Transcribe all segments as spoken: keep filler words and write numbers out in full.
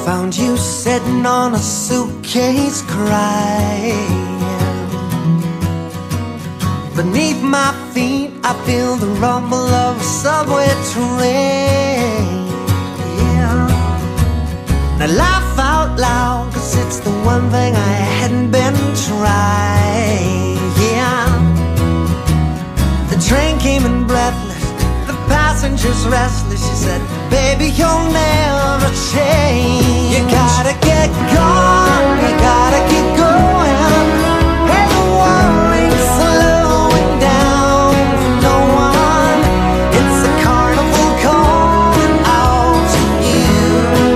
Found you sitting on a suitcase crying. Beneath my feet I feel the rumble of a subway train. Yeah. And I laugh out loud, cause it's the one thing I hadn't been trying. Yeah. The train came in breathless, the passengers restless. She said, baby, you'll never change. You gotta get gone, you gotta keep going. Hey, the world ain't slowing down for no one. It's a carnival calling out to you.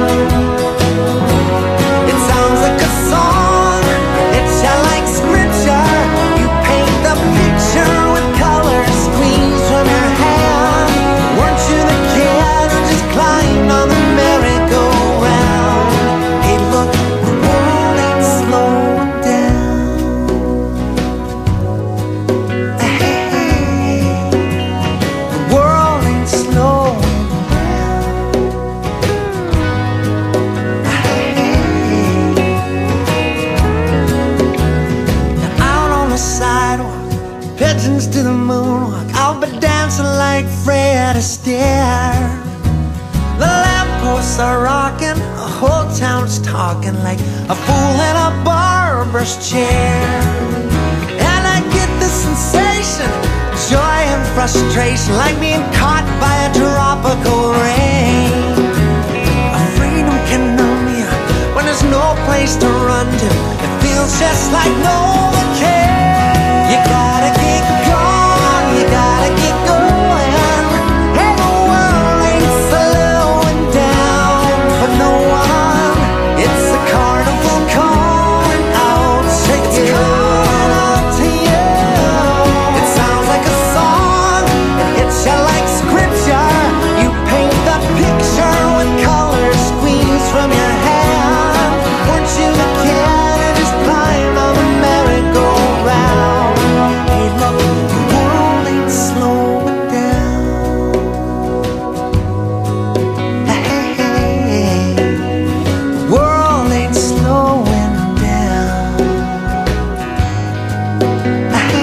It sounds like a song, it's just like scripture. You paint the picture with colors squeezed from your hand. Weren't you the kid who just climbed on the merry-go-round? Hey, look, the world ain't slowing down. Hey, the world ain't slowing down. Hey, now out on the sidewalk, pigeons to the moonwalk, I'll be dancing like Fred Astaire. The lampposts are rocking, the whole town's talking like a fool in a barber's chair. And I get this sensation, joy and frustration, like being caught by a tropical rain. A freedom can numb you when there's no place to run to. It feels just like no one cares. You gotta get gone, you gotta get going. Hey, the world ain't slowing down for no one. It's a carnival calling out to you. Calling out to you. It sounds like a song, it hits you like scripture. You paint the picture with colors squeezed from your hand. Weren't you the kid who just climbed on the merry-go-round? Hey, look, the world ain't slowing down. Hey, hey, the world ain't slowing down. Hey,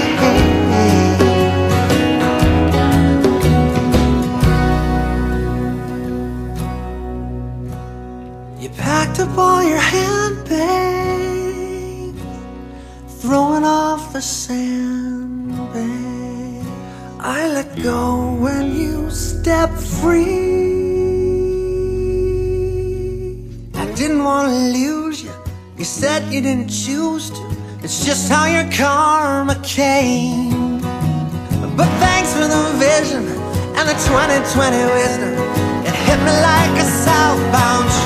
you packed up all your handbags, throwing off the sandbag. I let go when you stepped free. I didn't want to lose you, you said you didn't choose to. It's just how your karma came. But thanks for the vision and the twenty twenty wisdom. It hit me like a southbound